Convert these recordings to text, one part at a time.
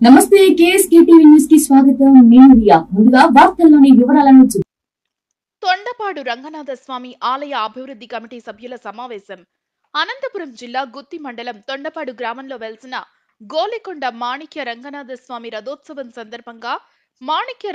నమస్తే KSK TV news కి స్వాగతం. నేను రియా. ముందుగా వార్తల్లోని వివరాలను తొండపాడు రంగనాథ స్వామి ఆలయ అభివృద్ధి కమిటీ సభ్యుల సమావేశం. అనంతపురం జిల్లా గుత్తి మండలం తొండపాడు గ్రామంలో వెలిసిన గోలికొండ మాణిక్య రంగనాథ స్వామి రథోత్సవం సందర్భంగా మాణిక్య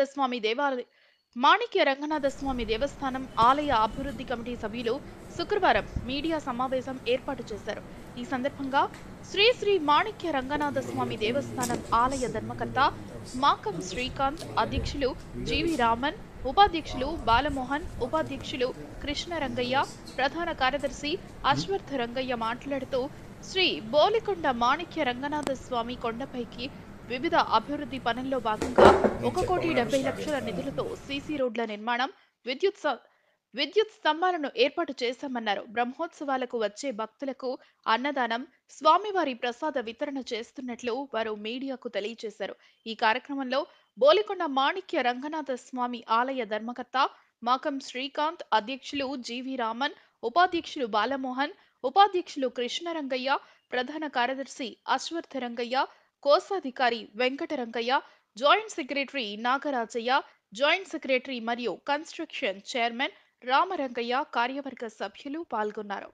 రంగనాథ స్వామి దేవస్థానం ఆలయ అభివృద్ధి కమిటీ సభ్యులు శుక్రవారం మీడియా సమావేశం ఏర్పాటు చేశారు. ఈ సందర్భంగా శ్రీ శ్రీ మాణిక్య రంగనాథ స్వామి దేవస్థానం ఆలయ ధర్మకర్త మాకం శ్రీకాంత్, అధ్యక్షులు జీవి రామన్, ఉపాధ్యక్షులు బాలమోహన్, ఉపాధ్యక్షులు కృష్ణ రంగయ్య, ప్రధాన కార్యదర్శి అశ్వర్థ రంగయ్య మాట్లాడుతూ శ్రీ బోలికొండ మాణిక్య రంగనాథ స్వామి కొండపైకి వివిధ అభివృద్ధి పనుల్లో భాగంగా 1,70,00,000 నిధులతో సీసీ రోడ్ల నిర్మాణం, విద్యుత్ స్తంభాలను ఏర్పాటు చేశామన్నారు. బ్రహ్మోత్సవాలకు వచ్చే భక్తులకు అన్నదానం, స్వామివారి ప్రసాద వితరణ చేస్తున్నట్లు వారు మీడియాకు తెలియజేశారు. ఈ కార్యక్రమంలో బోలికొండ మాణిక్య రంగనాథ స్వామి ఆలయ ధర్మకర్త మాకం శ్రీకాంత్, అధ్యక్షులు జీవి రామన్, ఉపాధ్యక్షులు బాలమోహన్, ఉపాధ్యక్షులు కృష్ణరంగయ్య, ప్రధాన కార్యదర్శి అశ్వర్థ రంగయ్య, కోశాధికారి Venkatarangaiah, joint secretary Nagarajaiah, joint secretary మరియు కన్స్ట్రక్షన్ చైర్మన్ రామరంగయ్య, కార్యవర్గ సభ్యులు పాల్గొన్నారు.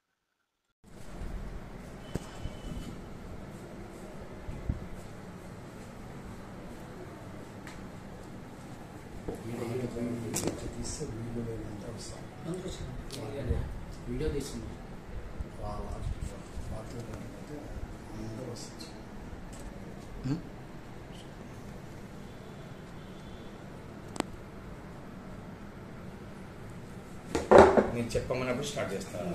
నేను చెప్పమన్నప్పుడు స్టార్ట్ చేస్తాను.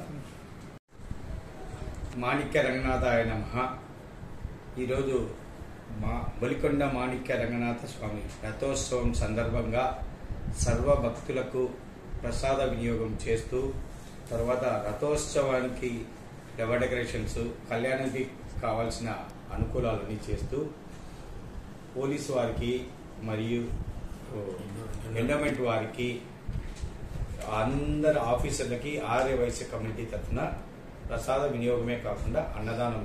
మాణిక్య రంగనాథాయ నమః. ఈరోజు బోలికొండ మాణిక్య రంగనాథ స్వామి రథోత్సవం సందర్భంగా సర్వ భక్తులకు ప్రసాద వినియోగం చేస్తూ, తర్వాత రథోత్సవానికి ఫ్లవర్ డెకరేషన్స్, కళ్యాణానికి కావాల్సిన అనుకూలాలన్నీ చేస్తూ పోలీసు వారికి మరియు ఎండోమెంట్ వారికి, అందరు ఆఫీసర్లకి ఆర్యవైశ్య కమ్యూనిటీ తరఫున ప్రసాద వినియోగమే కాకుండా అన్నదానం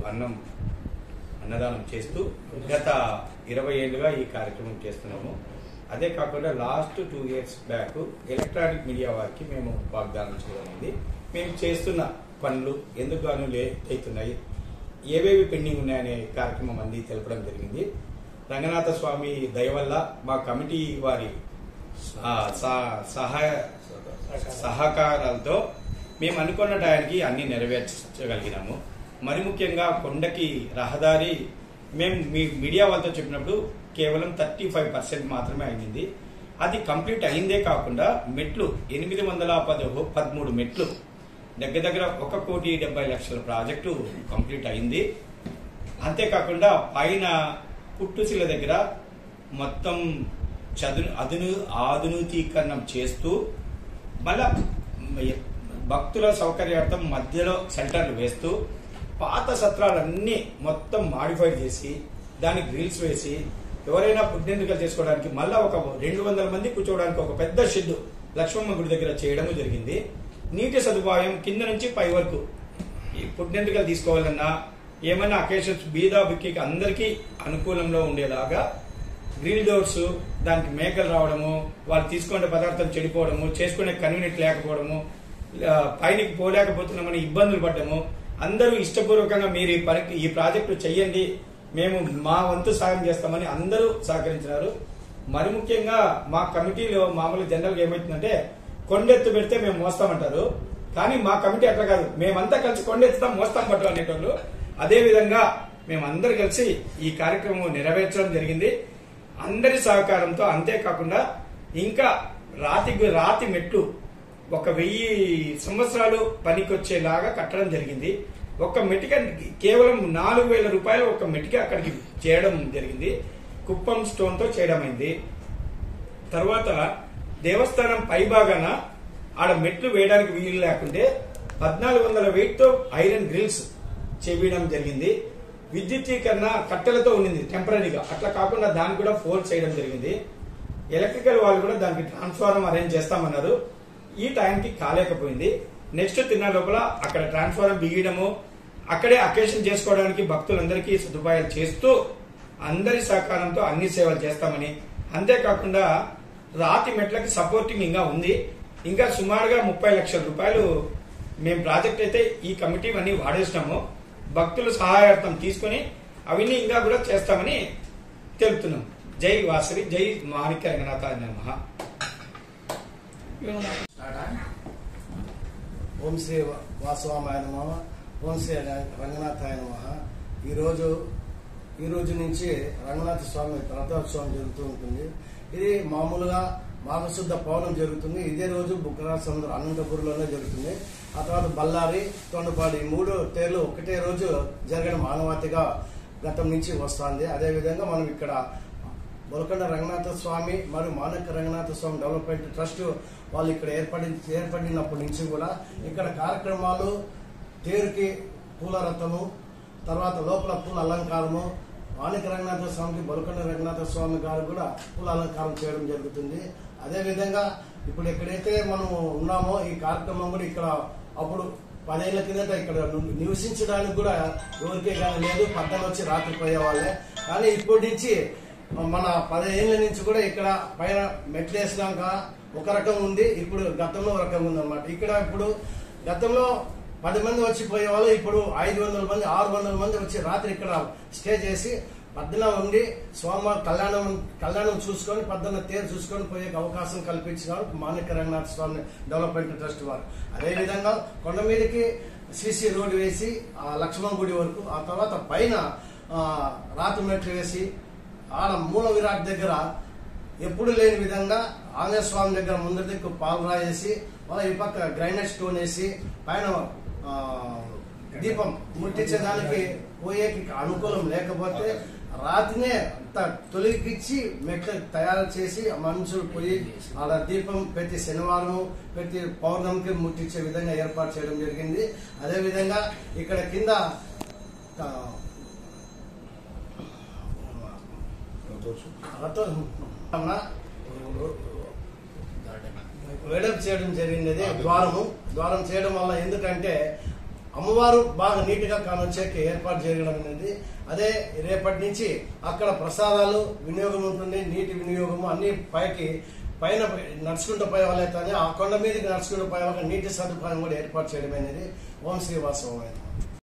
చేస్తూ గత 20 ఏళ్లుగా ఈ కార్యక్రమం చేస్తున్నాము. అదే కాకుండా last 2 years back electronic media వారికి మేము వాగ్దానం చేయడం, మేము చేస్తున్న పనులు ఎందుకు గాను లేట్ అవుతున్నాయి, ఏవేవి పెండింగ్ ఉన్నాయనే కార్యక్రమం అంది తెలపడం జరిగింది. రంగనాథ స్వామి దయ వల్ల మా కమిటీ వారి సహకారాలతో మేము అనుకున్న టయానికి అన్ని నెరవేర్చగలిగినాము. మరి ముఖ్యంగా కొండకి రహదారి మేము మీడియా వాళ్ళతో చెప్పినప్పుడు కేవలం 35% మాత్రమే అయింది. అది కంప్లీట్ అయిందే కాకుండా మెట్లు 813 మెట్లు, దగ్గర 1,70,00,000 ప్రాజెక్టు కంప్లీట్ అయింది. అంతేకాకుండా పైన పుట్టుశిల దగ్గర మొత్తం ఆధునికీకరణం చేస్తూ మళ్ళా భక్తుల సౌకర్యార్థం మధ్యలో సెంటర్లు వేస్తూ పాత సత్రాలన్నీ మొత్తం మాడిఫై చేసి దానికి గ్రిల్స్ వేసి ఎవరైనా పుట్టినెందుకలు చేసుకోవడానికి మళ్ళా ఒక 200 మంది కూర్చోవడానికి ఒక పెద్ద షెడ్ లక్ష్మమ్మ గుడి దగ్గర చేయడం జరిగింది. నీటి సదుపాయం కింద నుంచి పై వరకు ఈ పుట్టినెందుకలు తీసుకోవాలన్నా ఏమైనా అకేషన్స్ బీదా బిక్కి అందరికీ అనుకూలంలో ఉండేలాగా గ్రిల్ డోర్స్, దానికి మేకలు రావడము, వాళ్ళు తీసుకునే పదార్థం చెడిపోవడము, చేసుకునే కన్వీనియంట్ లేకపోవడము, పైనకి పోలేకపోతున్నామని ఇబ్బందులు పడ్డము, అందరూ ఇష్టపూర్వకంగా మీరు ఈ ప్రాజెక్టు చెయ్యండి, మేము మా వంతు సాయం చేస్తామని అందరూ సహకరించినారు. మరి ముఖ్యంగా మా కమిటీలో మామూలు జనరల్గా ఏమవుతుందంటే కొండెత్తు పెడితే మేము మోస్తామంటారు, కానీ మా కమిటీ అట్లా కాదు, మేమంతా కలిసి కొండెత్తుతాం మోస్తాం పట్టు అనేటోళ్ళు. అదేవిధంగా మేమందరూ కలిసి ఈ కార్యక్రమం నెరవేర్చడం జరిగింది అందరి సహకారంతో. అంతేకాకుండా ఇంకా రాతి మెట్లు 1000 సంవత్సరాలు పనికొచ్చేలాగా కట్టడం జరిగింది. ఒక మెటిక కేవలం 4,000 రూపాయలు ఒక మెటిక అక్కడికి చేయడం జరిగింది. కుప్పం స్టోన్ తో చేయడమైంది. తర్వాత దేవస్థానం పైభాగాన ఆడ మెట్లు వేయడానికి వీలు లేకుంటే 1,400 వెయిట్ తో ఐరన్ గ్రిల్స్ చేయడం జరిగింది. విద్యుత్తీకరణ కట్టెలతో ఉండింది టెంపరీగా, అట్లా కాకుండా దాన్ని కూడా ఫోల్డ్ చేయడం జరిగింది. ఎలక్ట్రికల్ వాళ్ళు కూడా దానికి ట్రాన్స్ఫార్మర్ అరేంజ్ చేస్తామన్నారు, ఈ టైంకి కాలేకపోయింది. నెక్స్ట్ తిన్న లోపల అక్కడ ట్రాన్స్ఫార్మర్ బిగియడము, అక్కడే అకేషన్ చేసుకోవడానికి భక్తులందరికీ సదుపాయాలు చేస్తూ అందరి సహకారంతో అన్ని సేవలు చేస్తామని, అంతేకాకుండా రాతి మెట్లకి సపోర్టింగ్ ఇంకా ఉంది. ఇంకా సుమారుగా 30 లక్షల రూపాయలు మేము ప్రాజెక్ట్ అయితే ఈ కమిటీ అన్ని వాడేసినాము. భక్తుల సహాయార్థం తీసుకుని అవన్నీ ఇంకా కూడా చేస్తామని తెలుపుతున్నాం. జై వాసవి, జై మాణిక్య రంగనాథాయ నమః. ఓం శ్రీ వాసవాయ నమః, ఓం శ్రీ రంగనాథాయ నమః. ఈ రోజు నుంచి రంగనాథ స్వామి రథోత్సవం జరుగుతూ ఉంటుంది. ఇది మామూలుగా మాఘశుద్ధ పౌర్ణం జరుగుతుంది. ఇదే రోజు బుక్కరాజ సముద్రం అనంతపురంలోనే జరుగుతుంది. ఆ తర్వాత బళ్ళారి, తొండపాడు ఈ 3 తేర్లు ఒకటే రోజు జరగడం ఆనవాతిగా గతం నుంచి వస్తుంది. అదేవిధంగా మనం ఇక్కడ బొలకొండ రంగనాథ స్వామి మరియు మాణిక్య రంగనాథ స్వామి డెవలప్మెంట్ ట్రస్ట్ వాళ్ళు ఇక్కడ ఏర్పడినప్పటి నుంచి కూడా ఇక్కడ కార్యక్రమాలు, తేరుకి పూల రథము, తర్వాత లోపల పూల అలంకారము, మాణిక్య రంగనాథ స్వామికి బొలకొండ రంగనాథ స్వామి గారు కూడా పూల అలంకారం చేయడం జరుగుతుంది. అదేవిధంగా ఇప్పుడు ఎక్కడైతే మనం ఉన్నామో ఈ కార్యక్రమం కూడా ఇక్కడ అప్పుడు 10 ఏళ్ల కిందట ఇక్కడ నివసించడానికి కూడా ఎవరికే కానీ లేదు, పక్కన వచ్చి రాత్రి పోయేవాళ్ళే. కానీ ఇప్పటి నుంచి మన 10 ఏళ్ల నుంచి కూడా ఇక్కడ పైన మెట్లు వేసినాక ఒక రకం ఉంది, ఇప్పుడు గతంలో ఒక రకం ఉంది అనమాట. ఇక్కడ ఇప్పుడు గతంలో 10 మంది వచ్చి పోయేవాళ్ళు, ఇప్పుడు 500 మంది 600 మంది వచ్చి రాత్రి ఇక్కడ స్టే చేసి పద్దన ఉండి స్వామివారి కళ్యాణం చూసుకొని పద్దన తేరు చూసుకొని పోయే అవకాశం కల్పించినారు మాణిక్య రంగనాథ స్వామి డెవలప్మెంట్ ట్రస్ట్ వారు. అదేవిధంగా కొండ మీదకి సిసి రోడ్డు వేసి లక్ష్మణ గుడి వరకు, ఆ తర్వాత పైన రాతి మెట్లు వేసి ఆడ మూల విరాట్ దగ్గర ఎప్పుడు లేని విధంగా ఆంజనేయ స్వామి దగ్గర ముందరి దిక్కు పాలరాయేసి మళ్ళీ ఈ పక్క గ్రైనైట్ స్టోన్ వేసి పైన దీపం ముట్టించేదానికి పోయేకి అనుకూలం లేకపోతే రాతినే తొలగించి మెట్లు తయారు చేసి మనుషులు పోయి ఆడ దీపం ప్రతి శనివారం ప్రతి పౌర్ణమికి ముట్టించే విధంగా ఏర్పాటు చేయడం జరిగింది. అదేవిధంగా ఇక్కడ కింద వెడల్పు చేయడం జరిగినది. ద్వారం చేయడం వల్ల ఎందుకంటే అమ్మవారు బాగా నీట్ గా కానొచ్చేకి ఏర్పాటు చేయడం అనేది. అదే రేపటి నుంచి అక్కడ ప్రసాదాలు వినియోగం ఉంటుంది, నీటి వినియోగము అన్ని పైన నడుచుకుంటూ పోయే వాళ్ళైతే ఆ కొండ మీదకి నడుచుకుంటూ పోయే వాళ్ళకి నీటి సదుపాయం కూడా ఏర్పాటు చేయడం అనేది. ఓం శ్రీ వాసవాయ.